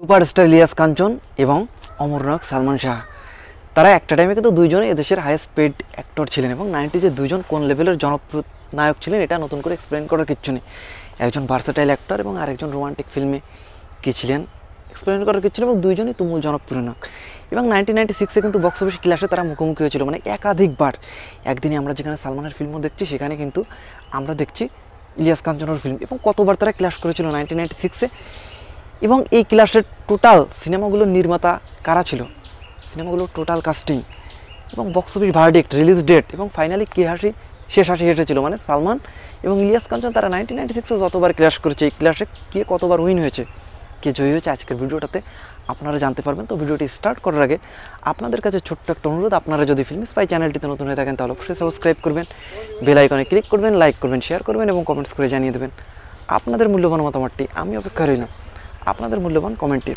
Superstar Ilias কাঞ্চন এবং অমরনায়ক সালমান শাহ তারা একটা টাইমে কিন্তু দুইজনে এদেশের হাইয়েস্ট পেড অ্যাক্টর ছিলেন এবং 90s দুইজন কোন লেভেলের জনপ্রিয় নায়ক ছিলেন এটা নতুন করে এক্সপ্লেন করার কিচ্ছু নেই। একজন ভার্সেটাইল অ্যাক্টর এবং আরেকজন রোমান্টিক ফিল্মে কী ছিলেন এক্সপ্লেন করার কিচ্ছু নেই এবং দুইজনই তুমুল জনপ্রিয় নায়ক। এবং 1996-এ কিন্তু বক্স অফিস ক্ল্যাশে তারা মুখোমুখি হয়েছিল, মানে একাধিকবার। একদিনে আমরা যেখানে সালমানের ফিল্মও দেখছি সেখানে কিন্তু আমরা দেখছি ইলিয়াস কাঞ্চনের ফিল্ম, এবং কতবার তারা ক্ল্যাশ করেছিল 1996-এ। এবং এই ক্লাসের টোটাল সিনেমাগুলোর নির্মাতা কারা ছিল, সিনেমাগুলোর টোটাল কাস্টিং এবং box office verdict, release date এবং ফাইনালি কে হাসি শেষ হাসি হেসেছিল, মানে সালমান এবং ইলিয়াস কাঞ্চন তারা 1996-এ যতবার ক্লাস করেছে, এই ক্লাসে কে কতবার উইন হয়েছে, কে জয়ী হয়েছে, আজকের ভিডিওটাতে আপনারা জানতে পারবেন। তো ভিডিওটি স্টার্ট করার আগে আপনাদের কাছে ছোট্ট একটা অনুরোধ, আপনারা যদি FilmSpy চ্যানেলটিতে নতুন হয়ে থাকেন তাহলে অবশ্যই সাবস্ক্রাইব করবেন, বেল আইকনে ক্লিক করবেন, লাইক করবেন, শেয়ার করবেন এবং কমেন্টস করে জানিয়ে দেবেন আপনাদের মূল্যবান মতামতটি। আমি অপেক্ষা রইলাম আপনাদের মূল্যবান কমেন্টের।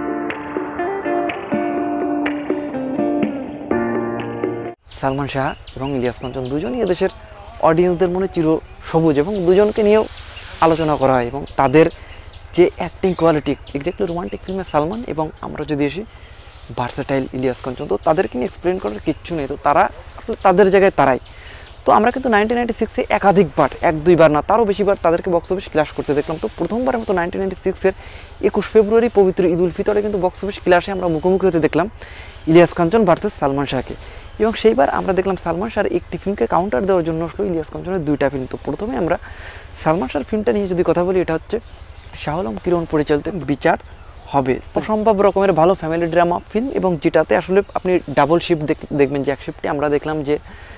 সালমান শাহ এবং ইলিয়াস কাঞ্চন দুজনই এদেশের অডিয়েন্সদের মনে চির সবুজ এবং দুজনকে নিয়েও আলোচনা করা হয় এবং তাদের যে অ্যাক্টিং কোয়ালিটি, এক্স্যাক্টলি রোমান্টিক ফিল্মে সালমান এবং আমরা যদি আসি ভার্সেটাইল ইলিয়াস কাঞ্চন, তো তাদেরকে নিয়ে এক্সপ্লেন করার কিচ্ছু নেই। তো তারা তাদের জায়গায় তারাই। তো আমরা কিন্তু 1996-এ একাধিকবার, এক দুইবার না তারও বেশিবার তাদেরকে বক্স অফিস ক্লাস করতে দেখলাম। তো প্রথমবারের মতো 1996-এর 21 ফেব্রুয়ারি পবিত্র ঈদ উল ফিতরে কিন্তু বক্স অফিস ক্লাসে আমরা মুখোমুখি হতে দেখলাম ইলিয়াস কাঞ্চন ভার্সেস সালমান শাহকে। এবং সেইবার আমরা দেখলাম সালমান শাহর একটি ফিল্মকে কাউন্টার দেওয়ার জন্য আসলো ইলিয়াস কাঞ্চনের দুইটা ফিল্ম। তো প্রথমে আমরা সালমান শাহর ফিল্মটা নিয়ে যদি কথা বলি, এটা হচ্ছে শাহ আলম কিরণ পরিচালিত বিচার হবে, অসম্ভব রকমের ভালো ফ্যামিলি ড্রামা ফিল্ম এবং যেটাতে আসলে আপনি ডাবল শিফট দেখবেন। যে এক শিফটে আমরা দেখলাম যে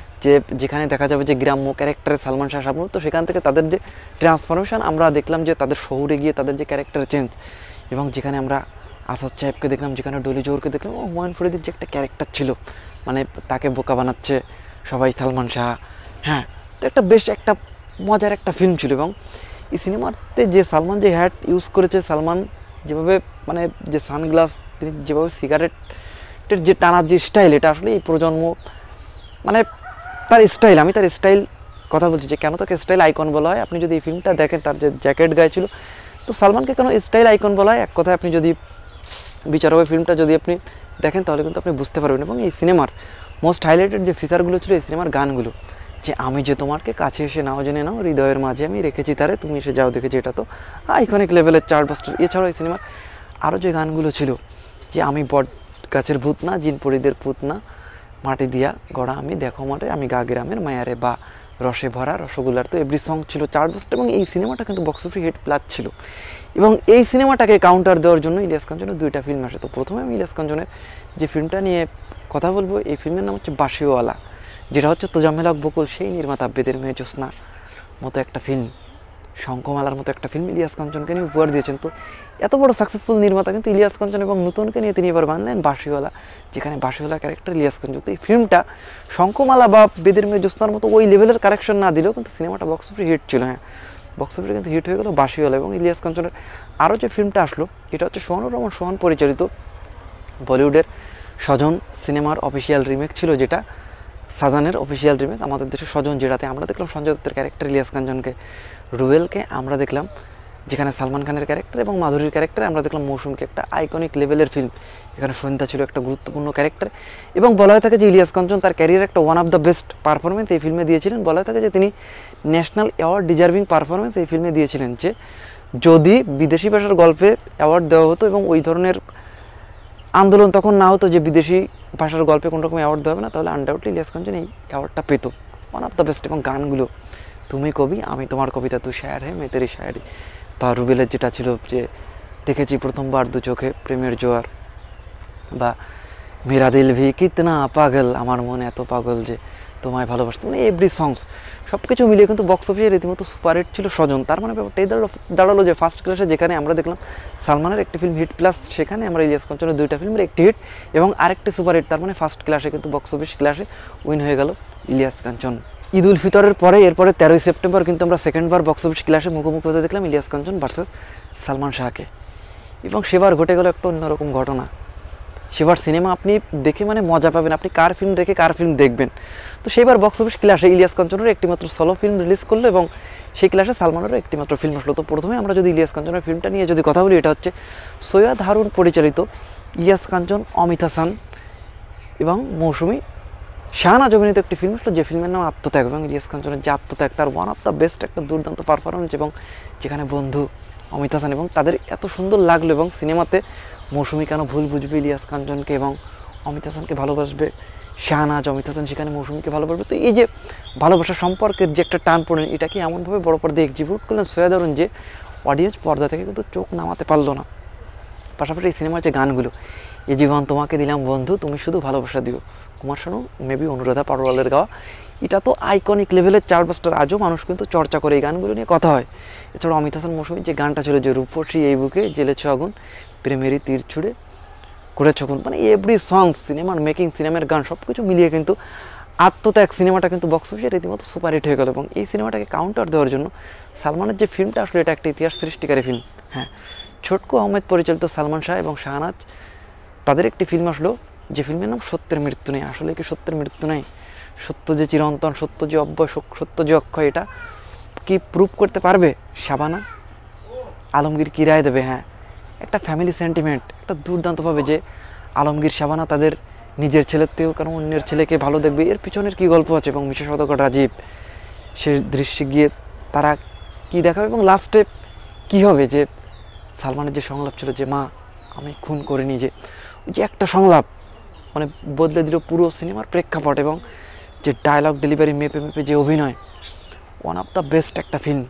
যেখানে দেখা যাবে যে গ্রাম্য ক্যারেক্টারে সালমান শাহ সাবনুর, তো সেখান থেকে তাদের যে ট্রান্সফরমেশন আমরা দেখলাম যে তাদের শহরে গিয়ে তাদের যে ক্যারেক্টার চেঞ্জ, এবং যেখানে আমরা আসাদ সাহেবকে দেখলাম, যেখানে ডলি জোহরকে দেখলাম, ও হুমায়ুন ফরিদের যে একটা ক্যারেক্টার ছিল, মানে তাকে বোকা বানাচ্ছে সবাই সালমান শাহ। হ্যাঁ, তো একটা বেশ একটা মজার একটা ফিল্ম ছিল। এবং এই সিনেমাতে যে সালমান যে হ্যাট ইউজ করেছে, সালমান যেভাবে মানে যে সানগ্লাস, তিনি যেভাবে সিগারেটের যে টানার যে স্টাইল, এটা আসলে এই প্রজন্ম মানে তার স্টাইল, আমি তার স্টাইল কথা বলছি যে কেন তাকে স্টাইল আইকন বলা হয়। আপনি যদি এই ফিল্মটা দেখেন, তার যে জ্যাকেট গায়ে ছিল, তো সালমানকে কেন স্টাইল আইকন বলা হয়, এক কথায় আপনি যদি বিচার হবে ফিল্মটা যদি আপনি দেখেন তাহলে কিন্তু আপনি বুঝতে পারবেন। এবং এই সিনেমার মোস্ট হাইলাইটেড যে ফিচারগুলো ছিল এই সিনেমার গানগুলো, যে আমি যে তোমাকে কাছে এসে নাও জেনে নাও, হৃদয়ের মাঝে আমি রেখেছি তারে, তুমি এসে যাও দেখেছি, এটা তো আইকনিক লেভেলের চার্টবাস্টার। এছাড়াও এই সিনেমার আরও যে গানগুলো ছিল, যে আমি বট গাছের ভূত না, জিন পরিদের পুত না, মাটি দিয়া গড়া আমি, দেখো মাঠে আমি গা গ্রামের মায়ারে, বা রসে ভরা রসগোল্লার, তো এভরি সং ছিল চার্টবাস্টার। এবং এই সিনেমাটা কিন্তু বক্স অফিস হিট প্লাস ছিল। এবং এই সিনেমাটাকে কাউন্টার দেওয়ার জন্য ইলিয়াস কাঞ্চনের দুইটা ফিল্ম আসে। তো প্রথমে আমি ইলিয়াস কাঞ্চনের যে ফিল্মটা নিয়ে কথা বলবো, এই ফিল্মের নাম হচ্ছে বাঁশিওয়ালা, যেটা হচ্ছে তোজাম্মেল হক বকুল সেই নির্মাতা বেদের মেয়ে জ্যোৎস্না মতো একটা ফিল্ম, শঙ্খমালার মতো একটা ফিল্ম ইলিয়াস কাঞ্চনকে নিয়ে উপহার দিয়েছেন। তো এত বড় সাকসেসফুল নির্মাতা কিন্তু ইলিয়াস কাঞ্চন এবং নতুনকে নিয়ে তিনি এবার বানালেন বাঁশিওয়ালা, যেখানে বাঁশিওয়ালা ক্যারেক্টার ইলিয়াস কাঞ্চন। তো এই ফিল্মটা শঙ্খমালা বা বেদের মেয়ে জ্যোৎস্নার মতো ওই লেভেলের কারেকশন না দিলেও কিন্তু সিনেমাটা বক্স অফিসে হিট ছিল। হ্যাঁ, বক্স অফিসে কিন্তু হিট হয়ে গেল বাঁশিওয়ালা। এবং ইলিয়াস কাঞ্চনের আরও যে ফিল্মটা আসলো, এটা হচ্ছে সোহানুর রহমান সোহান পরিচালিত বলিউডের স্বজন সিনেমার অফিসিয়াল রিমেক ছিল, যেটা সাজানের অফিসিয়াল রিমেক আমাদের দেশের স্বজন, যেটাতে আমরা দেখলাম সঞ্জয় দত্তের ক্যারেক্টার ইলিয়াস কাঞ্চনকে, রুবেলকে আমরা দেখলাম যেখানে সালমান খানের ক্যারেক্টার, এবং মাধুরীর ক্যারেক্টারে আমরা দেখলাম মৌসুমকে, একটা আইকনিক লেভেলের ফিল্ম। এখানে সন্ধ্যা ছিল একটা গুরুত্বপূর্ণ ক্যারেক্টার। এবং বলা হয়ে থাকে যে ইলিয়াস কাঞ্চন তার ক্যারিয়ার একটা one of the best performance এই ফিল্মে দিয়েছিলেন। বলা হয়ে থাকে যে তিনি ন্যাশনাল অ্যাওয়ার্ড ডিজার্ভিং পারফরমেন্স এই ফিল্মে দিয়েছিলেন, যে যদি বিদেশি ভাষার গল্পে অ্যাওয়ার্ড দেওয়া হতো এবং ওই ধরনের আন্দোলন তখন না হতো যে বিদেশি ভাষার গল্পে কোনো রকম অ্যাওয়ার্ড দেওয়া হবে না, তাহলে আনডাউটলি ইলিয়াস কাঞ্চন এই অ্যাওয়ার্ডটা পেত। One of the best. এবং গানগুলো, তুমি কবি আমি তোমার কবিতা, তুই শায়ার হে মে তেরি শায়ারি, বা রুবেলের যেটা ছিল যে দেখেছি প্রথমবার দু চোখে প্রেমের জোয়ার, বা মেরা দিল ভি কিতনা পাগল, আমার মনে এত পাগল যে তোমায় ভালোবাসতে, মানে এভরি সংস সব কিছু মিলিয়ে কিন্তু বক্স অফিসে রীতিমতো সুপারহিট ছিল স্বজন। তার মানে ব্যাপারটা এই দাঁড়ালো যে ফার্স্ট ক্লাসে যেখানে আমরা দেখলাম সালমানের একটি ফিল্ম হিট প্লাস, সেখানে আমরা ইলিয়াস কাঞ্চনের দুইটা ফিল্মের একটি হিট এবং আরেকটি সুপারহিট। তার মানে ফার্স্ট ক্লাসে কিন্তু বক্স অফিস ক্লাসে উইন হয়ে গেল ইলিয়াস কাঞ্চন। ঈদ উল ফিতরের পরে এরপরে 13ই সেপ্টেম্বর কিন্তু আমরা সেকেন্ডবার বক্স অফিস ক্লাসে মুখোমুখি হতে দেখলাম ইলিয়াস কাঞ্চন ভার্সেস সালমান শাহকে। এবং সেবার ঘটে গেল একটা অন্যরকম ঘটনা, সেবার সিনেমা আপনি দেখে মানে মজা পাবেন, আপনি কার ফিল্ম রেখে কার ফিল্ম দেখবেন। তো সেইবার বক্স অফিস ক্লাসে ইলিয়াস কাঞ্চনের একটিমাত্র সলো ফিল্ম রিলিজ করলো এবং সেই ক্লাসে সালমানেরও একটিমাত্র ফিল্ম আসলো। তো প্রথমে আমরা যদি ইলিয়াস কাঞ্চনের ফিল্মটা নিয়ে যদি কথা বলি, এটা হচ্ছে সৈয়দ হারুন পরিচালিত ইলিয়াস কাঞ্চন, অমিত হাসান এবং মৌসুমী শাহনাজ অভিনীত একটি ফিল্ম আসলো, যে ফিল্মের নাম আত্মত্যাগ। এবং ইলিয়াস কাঞ্চনের যে আত্মত্যাগ, তার ওয়ান অফ দ্য বেস্ট একটা দুর্দান্ত পারফরমেন্স, এবং যেখানে বন্ধু অমিত হাসান এবং তাদের এত সুন্দর লাগলো। এবং সিনেমাতে মৌসুমী কেন ভুল বুঝবে ইলিয়াস কাঞ্চনকে এবং অমিত হাসানকে ভালোবাসবে, শাহনাজ অমিত হাসান সেখানে মৌসুমীকে ভালোবাসবে। তো এই যে ভালোবাসা সম্পর্কের যে একটা টান পড়েন, এটাকে এমনভাবে বড় পর্দায় এক্সিকিউট করলেন সৈয়দ হারুন যে অডিয়েন্স পর্দা থেকে কিন্তু চোখ নামাতে পারলো না। পাশাপাশি এই সিনেমার যে গানগুলো, এ জীবন তোমাকে দিলাম বন্ধু, তুমি শুধু ভালোবাসা দিও, কুমার শানু মেবি অনুরাধা পাটোয়ালের গাওয়া, এটা তো আইকনিক লেভেলের চার্টবাস্টার। আজও মানুষ কিন্তু চর্চা করে, এই গানগুলো নিয়ে কথা হয়। এছাড়াও অমিত হাসান মৌসুমীর যে গানটা ছিল, যে রূপসী এই বুকে জ্বেলেছ আগুন, প্রেমেরই তীর ছুড়ে করেছ খুন, মানে এভরি সংস, সিনেমার মেকিং, সিনেমার গান সব কিছু মিলিয়ে কিন্তু আত্মত্যাগ সিনেমাটা কিন্তু বক্স অফিসে রীতিমতো সুপারহিট হয়ে গেল। এবং এই সিনেমাটাকে কাউন্টার দেওয়ার জন্য সালমানের যে ফিল্মটা আসলে, এটা একটা ইতিহাস সৃষ্টিকারী ফিল্ম। হ্যাঁ, ছোটকু আহমেদ পরিচালিত সালমান শাহ এবং শাহনাজ তাদের একটি ফিল্ম আসলো, যে ফিল্মের নাম সত্যের মৃত্যু নেই। আসলে কি সত্যের মৃত্যু নেই? সত্য যে চিরন্তন, সত্য যে অব্যয়, সত্য যে অক্ষয়, এটা কি প্রুভ করতে পারবে শাবানা? আলমগীর কী রায় দেবে? হ্যাঁ, একটা ফ্যামিলি সেন্টিমেন্ট, একটা দুর্দান্তভাবে যে আলমগীর শাবানা তাদের নিজের ছেলের থেকেও কেন অন্যের ছেলেকে ভালো দেখবে, এর পিছনের কী গল্প আছে, এবং বিশেষ সদকর রাজীব সে দৃশ্যে গিয়ে তারা কি দেখাবে, এবং লাস্টে কী হবে, যে সালমানের যে সংলাপ ছিল যে মা আমি খুন করিনি, যে ওই যে একটা সংলাপ মানে বদলে দিল পুরো সিনেমার প্রেক্ষাপট। এবং যে ডায়লগ ডেলিভারি, মেপে মেপে যে অভিনয়, ওয়ান অফ দ্য বেস্ট একটা ফিল্ম।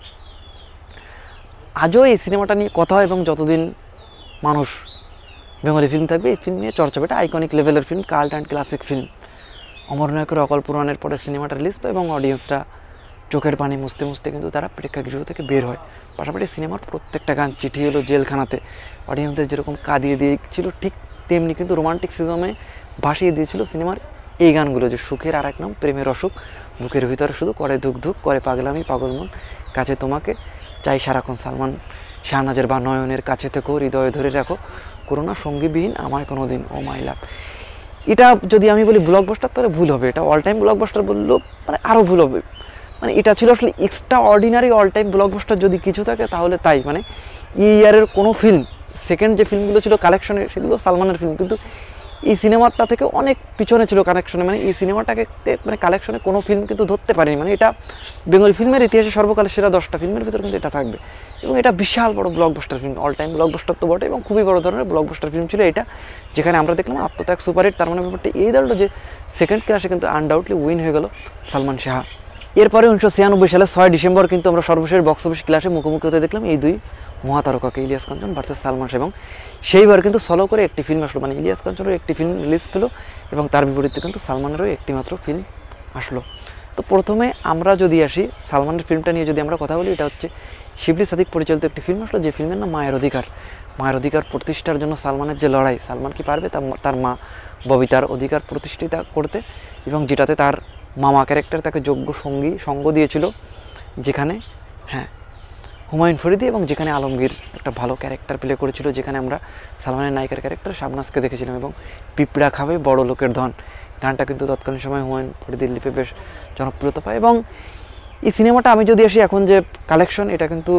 আজও এই সিনেমাটা নিয়ে কথা হয়, এবং যতদিন মানুষ বেঙ্গলি ফিল্ম থাকবে এই ফিল্ম নিয়ে চর্চা হবে। এটা আইকনিক লেভেলের film, cult and classic film. অমর নায়কের অকল পুরাণের পরে সিনেমাটা রিলিজ পায় এবং অডিয়েন্সরা চোখের পানি মুছতে মুছতে কিন্তু তারা প্রেক্ষাগৃহ থেকে বের হয়। পাশাপাশি সিনেমার প্রত্যেকটা গান, চিঠি এলো জেলখানাতে, অডিয়েন্সদের যেরকম কাঁদিয়ে দিয়েছিল, ঠিক তেমনি কিন্তু রোমান্টিক সিজমে ভাসিয়ে দিয়েছিল সিনেমার এই গানগুলো, যে সুখের আর এক নাম প্রেমের অসুখ, বুকের ভিতরে শুধু করে ধুক ধুক করে পাগলামি পাগল মন, কাছে তোমাকে চাই সারাক্ষণ, সালমান শাহনাজের বা নয়নের কাছে থেকেও হৃদয়ে ধরে রাখো, করোনা সঙ্গীবিহীন আমায় কোনো দিন, ও মাই লাভ। এটা যদি আমি বলি ব্লকবাস্টার, তাহলে ভুল হবে। এটা অল টাইম ব্লকবাস্টার বললেও মানে আরও ভুল হবে। মানে এটা ছিল আসলে extraordinary all time blockbuster যদি কিছু থাকে তাহলে তাই। মানে এই ইয়ারের কোনো ফিল্ম, সেকেন্ড যে ফিল্মগুলো ছিল কালেকশনে, সেগুলো সালমানের ফিল্ম, কিন্তু এই সিনেমাটা থেকে অনেক পিছনে ছিল কালেকশনে। মানে এই সিনেমাটাকে মানে কালেকশনে কোনো ফিল্ম কিন্তু ধরতে পারেনি। মানে এটা বেঙ্গলি ফিল্মের ইতিহাসে সর্বকালের সেরা 10টা ফিল্মের ভিতরে কিন্তু এটা থাকবে। এবং এটা বিশাল বড় blockbuster film, all time blockbuster তো বটে, এবং খুবই বড় ধরনের ব্লকবাস্টার ফিল্ম ছিল এটা, যেখানে আমরা দেখলাম আত্মত্যাগ সুপারহিট। তার মানে ব্যাপারটা এই দাঁড়ালো যে সেকেন্ড ক্লাসে কিন্তু আনডাউটলি উইন হয়ে গেল সালমান শাহ। এরপরে 1996 সালে 6 ডিসেম্বর কিন্তু আমরা সর্বশেষ বক্স অফিস ক্লাসে মুখোমুখি হতে দেখলাম এই দুই মহাতারকাকে, ইলিয়াস কাঞ্চন ভার্সেস সালমান শাহ। এবং সেইবার কিন্তু সলো করে একটি ফিল্ম আসলো, মানে ইলিয়াস কাঞ্চনের একটি ফিল্ম রিলিজ পেলো এবং তার বিপরীতে কিন্তু সালমানেরও একটি মাত্র ফিল্ম আসলো। তো প্রথমে আমরা যদি আসি সালমানের ফিল্মটা নিয়ে যদি আমরা কথা বলি, এটা হচ্ছে শিবলি সাদিক পরিচালিত একটি ফিল্ম আসলো, যে ফিল্মের নাম মায়ের অধিকার। মায়ের অধিকার প্রতিষ্ঠার জন্য সালমানের যে লড়াই, সালমান কি পারবে তার মা ববিতার অধিকার প্রতিষ্ঠিত করতে, এবং যেটাতে তার মামা ক্যারেক্টার তাকে যোগ্য সঙ্গ দিয়েছিল, যেখানে হ্যাঁ হুমায়ুন ফরিদি, এবং যেখানে আলমগীর একটা ভালো ক্যারেক্টার প্লে করেছিল, যেখানে আমরা সালমানের নায়িকার ক্যারেক্টার শাবনাজকে দেখেছিলাম। এবং পিঁপড়া খাবে বড় লোকের ধন গানটা কিন্তু তৎকালীন সময় হুমায়ুন ফরিদির লিপে বেশ জনপ্রিয়তা পায়। এবং এই সিনেমাটা আমি যদি আসি এখন যে কালেকশন, এটা কিন্তু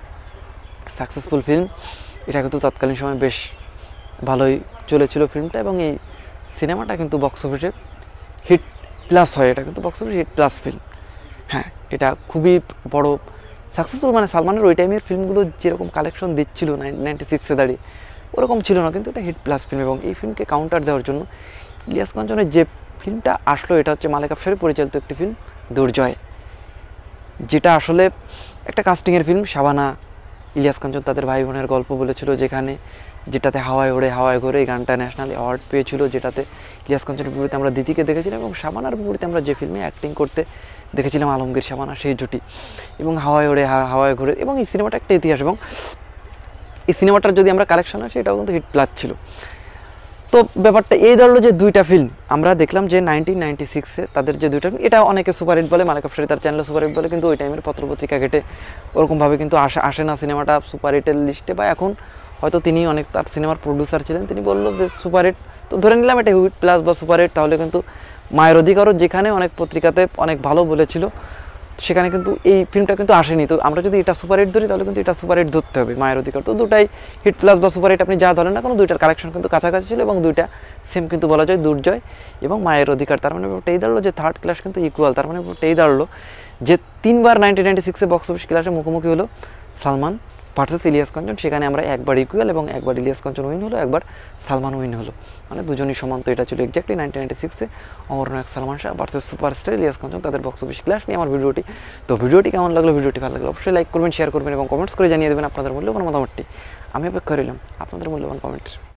সাকসেসফুল ফিল্ম, এটা কিন্তু তৎকালীন সময় বেশ ভালোই চলেছিল ফিল্মটা। এবং এই সিনেমাটা কিন্তু বক্স অফিসে হিট প্লাস হয়, এটা কিন্তু box office hit plus film. হ্যাঁ, এটা খুবই বড় সাকসেসফুল। মানে সালমানের ওই টাইমের ফিল্মগুলো যেরকম কালেকশন দিচ্ছিল 96-এ দাঁড়িয়ে, ওরকম ছিল না, কিন্তু এটা হিট প্লাস ফিল্ম। এবং এই ফিল্মকে কাউন্টার দেওয়ার জন্য ইলিয়াস কাঞ্চনের যে ফিল্মটা আসলো, এটা হচ্ছে মালেক আফসারি পরিচালিত একটি ফিল্ম দুর্জয়, যেটা আসলে একটা কাস্টিংয়ের ফিল্ম। শাবানা ইলিয়াস কাঞ্চন তাদের ভাই বোনের গল্প বলেছিল, যেটাতে হাওয়ায় ওড়ে হাওয়ায় ঘোরে এই গানটা ন্যাশনাল অ্যাওয়ার্ড পেয়েছিল, যেটাতে ইলিয়াস কাঞ্চনের বিপরীতে আমরা দিতিকে দেখেছিলাম, এবং শাবানার বিপরীতে আমরা যে ফিল্মে অ্যাক্টিং করতে দেখেছিলাম আলমগীর শাবানা, সেই জুটি। এবং হাওয়ায় ওড়ে হাওয়ায় ঘোরে, এবং এই সিনেমাটা একটা ইতিহাস। এবং এই সিনেমাটার যদি আমরা কালেকশন আসি, এটাও কিন্তু হিট প্লাস ছিল। তো ব্যাপারটা এই ধরলো যে দুইটা ফিল্ম আমরা দেখলাম যে 1996-এ তাদের যে দুইটা ফিল্ম, এটা অনেকে সুপারহিট বলে, মালেক আফসারি তার চ্যানেলে সুপারহিট বলে, কিন্তু ওই টাইমের পত্রপত্রিকা ঘেটে ওরকমভাবে কিন্তু আসে না সিনেমাটা সুপারহিটের লিস্টে। বা এখন হয়তো তিনি অনেক তার সিনেমার প্রডিউসার ছিলেন, তিনি বললো যে সুপারহিট, তো তো ধরে নিলাম এটা হিট প্লাস বা সুপার হিট, তাহলে কিন্তু মায়ের অধিকারও যেখানে অনেক পত্রিকাতে অনেক ভালো বলেছিল সেখানে কিন্তু এই ফিল্মটা কিন্তু আসেনি। তো আমরা যদি এটা সুপার হিট ধরি তাহলে কিন্তু এটা সুপার হিট ধরতে হবে মায়ের অধিকার। তো দুটাই হিট প্লাস বা সুপার হিট আপনি যা ধরেন না কোনো, দুইটার কালেকশন কিন্তু কাছাকাছি ছিল এবং দুইটা সেম কিন্তু বলা যায় দুর্জয় এবং মায়ের অধিকার। তার মানে এই দাঁড়ালো যে থার্ড ক্লাস কিন্তু ইকুয়াল। তার মানে এই দাঁড়ালো যে 3বার 1996-এ বক্স অফিস ক্লাসে মুখোমুখি হলো সালমান ভার্সেস ইলিয়াস কাঞ্চন, সেখানে আমরা একবার ইকুয়াল এবং একবার ইলিয়াস কাঞ্চন উইন হলো, একবার সালমান উইন হলো, মানে দুজনই সমান। তো এটা ছিল এক্স্যাক্টলি 1996-এ অমরনায়ক সালমান শাহ ভার্সেস সুপারস্টার ইলিয়াস কাঞ্চন, তাদের বক্স অফিস ক্লাস নিয়ে আমার ভিডিওটি। তো ভিডিওটি কেমন লাগলো, ভিডিওটি ভালো লাগলো অবশ্যই লাইক করবেন, শেয়ার করবেন এবং কমেন্টস করে জানিয়ে দেবেন আপনাদের মূল্যবান মতামতটি। আমি অপেক্ষা রইলাম আপনাদের মূল্যবান কমেন্ট।